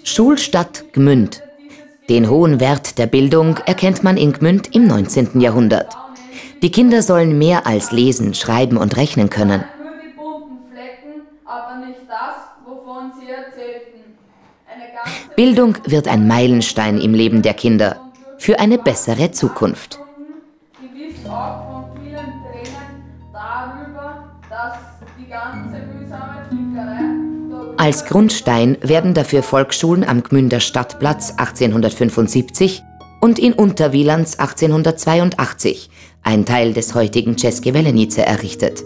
Schulstadt Gmünd. Den hohen Wert der Bildung erkennt man in Gmünd im 19. Jahrhundert. Die Kinder sollen mehr als lesen, schreiben und rechnen können. Nur die bunten Flecken, aber nicht das, wovon sie erzählten. Bildung wird ein Meilenstein im Leben der Kinder für eine bessere Zukunft. Gewiss auch von vielen Tränen darüber, dass die ganze mühsame Flickerei. Als Grundstein werden dafür Volksschulen am Gmünder Stadtplatz 1875 und in Unterwielands 1882, ein Teil des heutigen České Velenice, errichtet.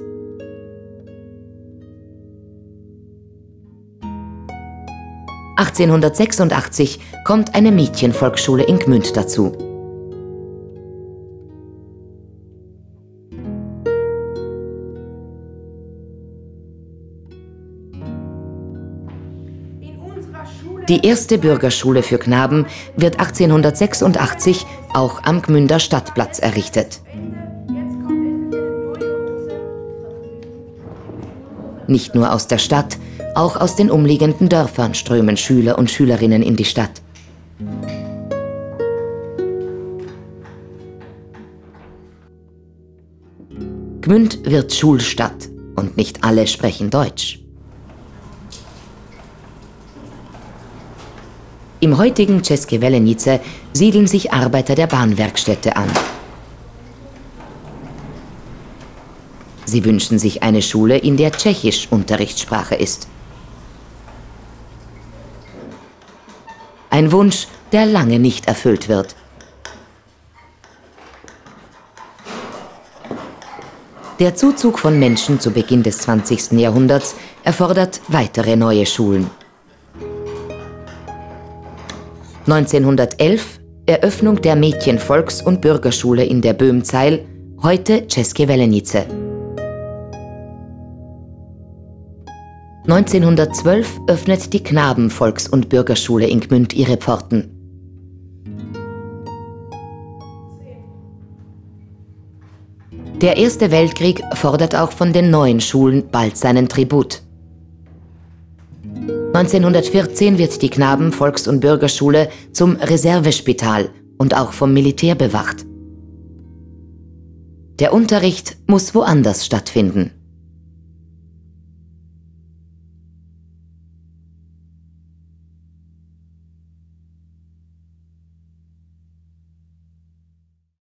(1886) kommt eine Mädchenvolksschule in Gmünd dazu. Die erste Bürgerschule für Knaben wird 1886 auch am Gmünder Stadtplatz errichtet. Nicht nur aus der Stadt, auch aus den umliegenden Dörfern strömen Schüler und Schülerinnen in die Stadt. Gmünd wird Schulstadt und nicht alle sprechen Deutsch. Im heutigen České Velenice siedeln sich Arbeiter der Bahnwerkstätte an. Sie wünschen sich eine Schule, in der Tschechisch Unterrichtssprache ist. Ein Wunsch, der lange nicht erfüllt wird. Der Zuzug von Menschen zu Beginn des 20. Jahrhunderts erfordert weitere neue Schulen. 1911 Eröffnung der Mädchenvolks- und Bürgerschule in der Böhmzeil, heute České Velenice. 1912 öffnet die Knabenvolks- und Bürgerschule in Gmünd ihre Pforten. Der Erste Weltkrieg fordert auch von den neuen Schulen bald seinen Tribut. 1914 wird die Knabenvolks- und Bürgerschule zum Reservespital und auch vom Militär bewacht. Der Unterricht muss woanders stattfinden.